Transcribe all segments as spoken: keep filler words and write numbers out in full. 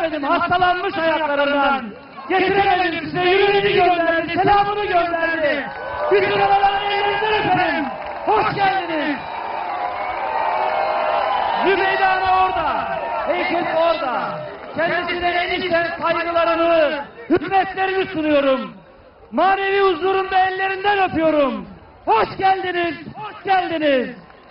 getiremedim hastalanmış ayaklarından. Getiremedim size yüreğini gönderdi, selamını gönderdi. Bütün oraların ellerinden öperim. Hoş geldiniz. Zübeyde Ana orada, heykel orada. Kendisine en içten saygılarımı, hürmetlerimi sunuyorum. Manevi huzurunda ellerinden öpüyorum. Hoş geldiniz, hoş geldiniz.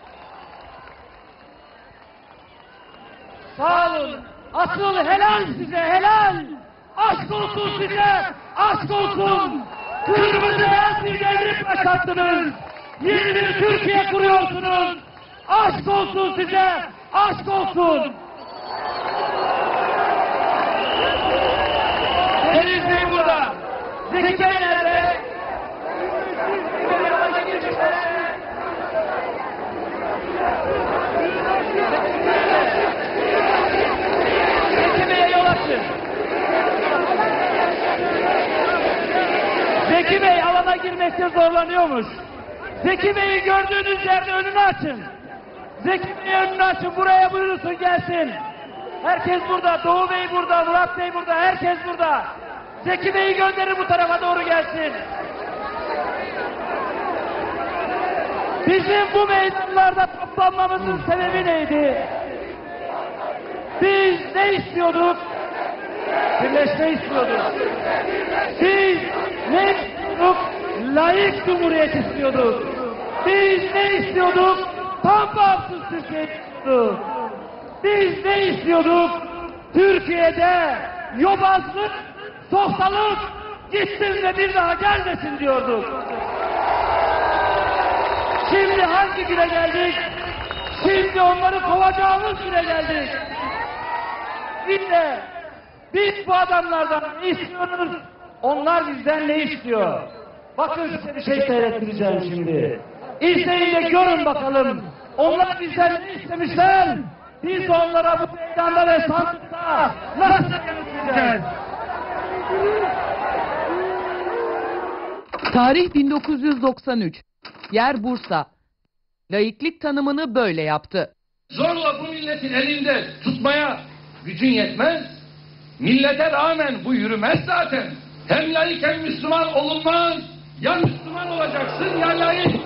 Sağ olun. Asıl helal size, helal. Aşk olsun size, aşk olsun. Kırmızı beyaz bir devrim başlattınız. Yeni bir Türkiye kuruyorsunuz. Aşk olsun size, aşk olsun. Deniz Bey burada. Zeki Bey nerede? Zeki Bey'e yol açın. Zeki Bey alana girmekte zorlanıyormuş. Zeki Bey'i gördüğünüz yerde önünü açın. Zeki Bey'i önünü açın, buraya buyursun gelsin. Herkes burada, Doğu Bey burada, Murat Bey burada, herkes burada. Zeki Bey'i gönderin bu tarafa doğru gelsin. Bizim bu meydanlarda toplanmamızın sebebi neydi? Biz ne istiyorduk? Birleşme istiyorduk. Biz ne istiyorduk? Layık Cumhuriyet istiyorduk. Biz ne istiyorduk? Tam bağımsız Türkiye istiyorduk. Biz ne istiyorduk? Türkiye'de yobazlık, softalık gitsin ve bir daha gelmesin diyorduk. Şimdi hangi güne geldik? Şimdi onları kovacağımız güne geldik. Biz de, biz bu adamlardan ne istiyoruz? Onlar bizden ne istiyor? Bakın size bir şey seyrettireceğim şimdi. İzleyin de görün bakalım. Onlar bizden ne istemişler? Biz onlara bu meydanda ve sandıkta nasıl yanıtlayacağız? Tarih bin dokuz yüz doksan üç. Yer Bursa. Laiklik tanımını böyle yaptı. Zorla bu milletin elinde tutmaya gücün yetmez. Millete rağmen bu yürümez zaten. Hem laik hem Müslüman olunmaz. Ya Müslüman olacaksın ya laik.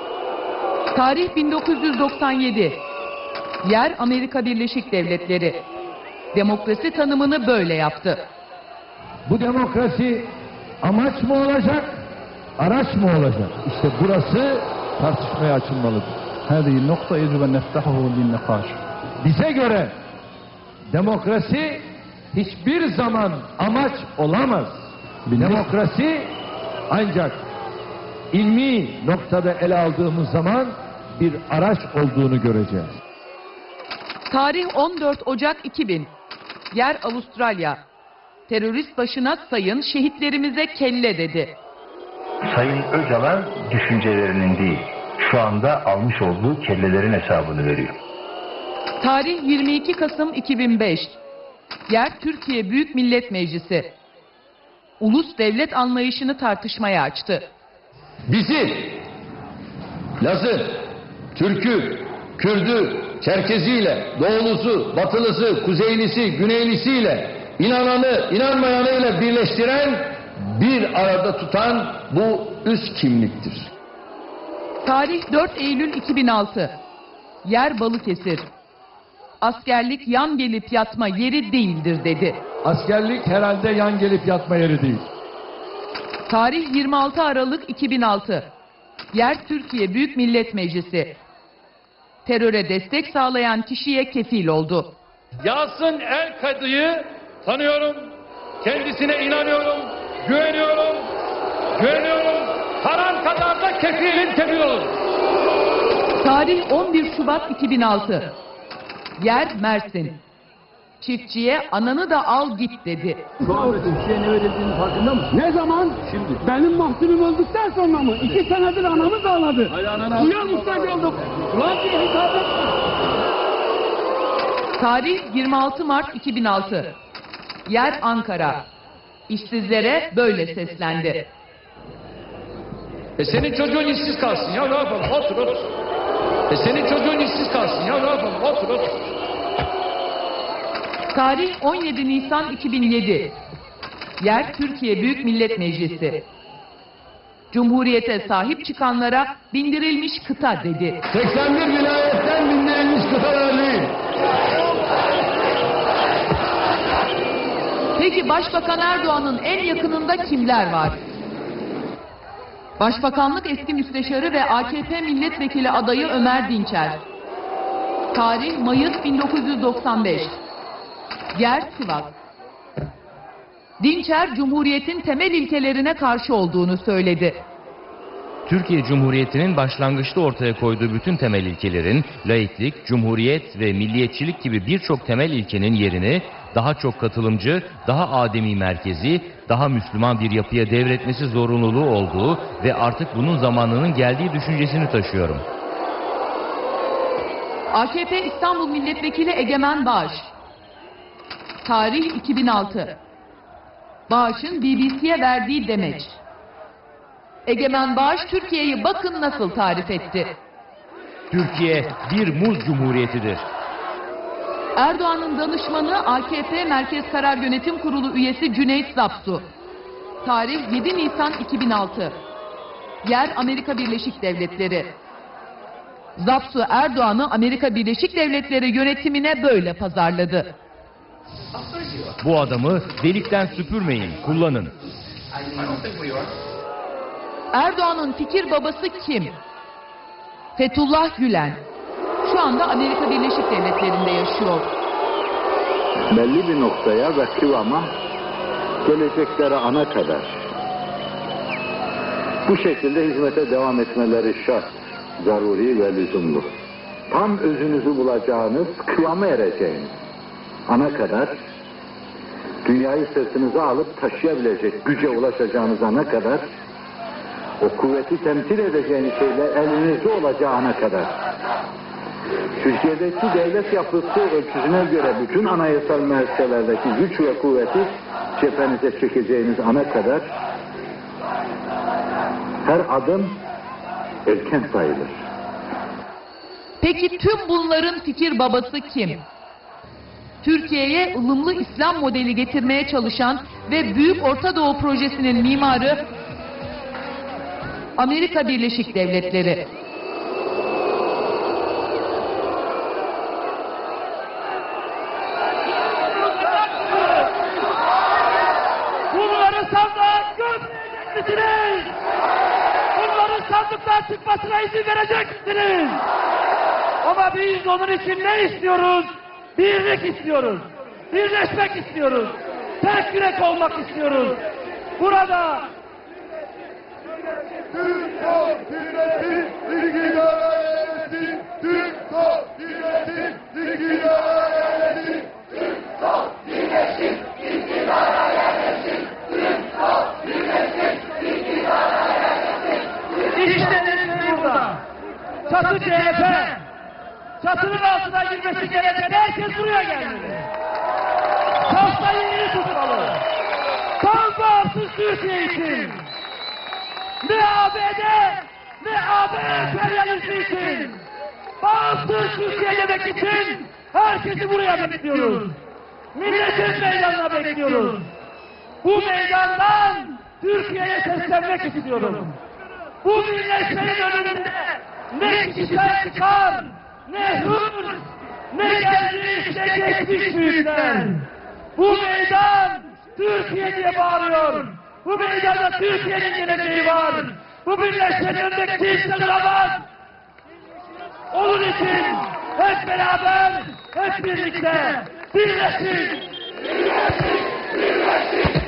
Tarih bin dokuz yüz doksan yedi. Yer Amerika Birleşik Devletleri. Demokrasi tanımını böyle yaptı. Bu demokrasi amaç mı olacak, araç mı olacak? İşte burası tartışmaya açılmalıdır. هذه النقطة يجب أن نفتحه للنقاش. Bize göre demokrasi hiçbir zaman amaç olamaz. Demokrasi ancak ilmi noktada ele aldığımız zaman bir araç olduğunu göreceğiz. Tarih on dört Ocak iki bin. Yer Avustralya. Terörist başına sayın, şehitlerimize kelle dedi. Sayın Öcalan düşüncelerinin değil, şu anda almış olduğu kellelerin hesabını veriyor. Tarih yirmi iki Kasım iki bin beş. Yer Türkiye Büyük Millet Meclisi. Ulus devlet anlayışını tartışmaya açtı. Bizi Lazı, Türk'ü, Kürd'ü, Çerkeziyle, Doğulusu, Batılısı, Kuzeylisi, Güneylisiyle, inananı, inanmayanıyla birleştiren, bir arada tutan bu üst kimliktir. Tarih dört Eylül iki bin altı. Yer Balıkesir. Askerlik yan gelip yatma yeri değildir dedi. Askerlik herhalde yan gelip yatma yeri değil. Tarih yirmi altı Aralık iki bin altı. Yer Türkiye Büyük Millet Meclisi. Teröre destek sağlayan kişiye kefil oldu. Yasin El-Kadı'yı tanıyorum. Kendisine inanıyorum. Güveniyorum. Güveniyorum. Paran kadar da kefilim kefil olur. Tarih on bir Şubat iki bin altı. Yer Mersin. Çiftçiye ananı da al git dedi. Şu anda çiftçiye ne verildiğinin farkında mısın? Ne zaman? Şimdi. Benim mahsulüm öldükten sonra mı? İki senedir anamız ağladı. Hayır, ananı Suya muhtaç olduk. Ulan diye hitap etme. Tarih yirmi altı Mart iki bin altı. Yer Ankara. İşsizlere böyle seslendi. E senin çocuğun işsiz kalsın ya, ne yapalım? Otur otur. E senin çocuğun işsiz kalsın ya, ne yapalım? Otur otur. Tarih on yedi Nisan iki bin yedi. Yer Türkiye Büyük Millet Meclisi. Cumhuriyete sahip çıkanlara bindirilmiş kıta dedi. seksen bir vilayetten bindirilmiş kıtalarını. Peki Başbakan Erdoğan'ın en yakınında kimler var? Başbakanlık eski müsteşarı ve A K P milletvekili adayı Ömer Dinçer. Tarih Mayıs bin dokuz yüz doksan beş. Yer Sivas. Dinçer, Cumhuriyet'in temel ilkelerine karşı olduğunu söyledi. Türkiye Cumhuriyeti'nin başlangıçta ortaya koyduğu bütün temel ilkelerin, laiklik, cumhuriyet ve milliyetçilik gibi birçok temel ilkenin yerini daha çok katılımcı, daha ademi merkezi, daha Müslüman bir yapıya devretmesi zorunluluğu olduğu ve artık bunun zamanının geldiği düşüncesini taşıyorum. A K P İstanbul Milletvekili Egemen Bağış. Tarih iki bin altı. Bağış'ın B B C'ye verdiği demeç. Egemen Bağış Türkiye'yi bakın nasıl tarif etti. Türkiye bir muz cumhuriyetidir. Erdoğan'ın danışmanı A K P Merkez Karar Yönetim Kurulu üyesi Cüneyt Zapsu. Tarih yedi Nisan iki bin altı. Yer Amerika Birleşik Devletleri. Zapsu Erdoğan'ı Amerika Birleşik Devletleri yönetimine böyle pazarladı. Bu adamı delikten süpürmeyin, kullanın. Erdoğan'ın fikir babası kim? Fethullah Gülen. Şu anda Amerika Birleşik Devletleri'nde yaşıyor. Belli bir noktaya ve kıvama gelecekleri ana kadar bu şekilde hizmete devam etmeleri şart, zaruri ve lüzumlu. Tam özünüzü bulacağınız, kıvama ereceğiniz ana kadar, dünyayı sırtınıza alıp taşıyabilecek güce ulaşacağınız ana kadar, o kuvveti temsil edeceğiniz şeyler elinizde olacağı ana kadar, Türkiye'deki devlet yapısı ölçüsüne göre bütün anayasal müesseselerdeki güç ve kuvveti cephenize çekeceğiniz ana kadar her adım erken sayılır. Peki tüm bunların fikir babası kim? Türkiye'ye ılımlı İslam modeli getirmeye çalışan ve Büyük Orta Doğu Projesi'nin mimarı Amerika Birleşik Devletleri. Bunları sandığa götürecek misiniz? Bunların sandıktan çıkmasına izin verecek misiniz? Ama biz onun için ne istiyoruz? Birlik istiyoruz. Birleşmek istiyoruz. Tek yürek olmak istiyoruz. Burada Türk Halk Cumhuriyeti İktidara gelsin. Türk Halk Cumhuriyeti İktidara gelsin. Türk Halk Cumhuriyeti İktidara gelsin. Türk Halk Cumhuriyeti İktidara gelsin. İşte nedeni burada. Çatı C H P. Çatının altına girmesi gereken herkes buraya gelmeli. Tahtayı iyi tutmalı. Tam bağımsız Türkiye için. Ne A B D, ne A B emperyalizmi için. Bağımsız Türkiye demek için herkesi buraya bekliyoruz. Milletin meydanına bekliyoruz. Bu meydandan Türkiye'ye seslenmek istiyorum. Bu birleşmenin önünde ne kişisel çıkar, ne hır, ne gelmiş, ne geçmiş büyükler. Bu meydan Türkiye diye bağırıyor. Bu meydanda Türkiye'nin geleceği var. Bu birleşmenin önünde kimse duramaz. Onun için hep beraber, hep birlikte birleşin. Birleşin, birleşin.